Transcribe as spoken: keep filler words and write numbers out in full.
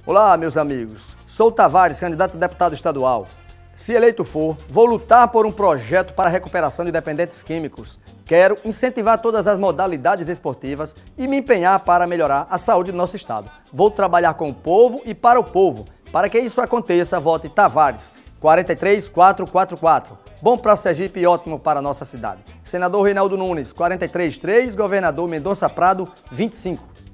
Olá, meus amigos. Sou Tavares, candidato a deputado estadual. Se eleito for, vou lutar por um projeto para a recuperação de dependentes químicos. Quero incentivar todas as modalidades esportivas e me empenhar para melhorar a saúde do nosso estado. Vou trabalhar com o povo e para o povo. Para que isso aconteça, vote Tavares, quatro três quatro quatro quatro. Bom para Sergipe e ótimo para a nossa cidade. Senador Reinaldo Nunes, quatro três três, Governador Mendonça Prado, vinte e cinco.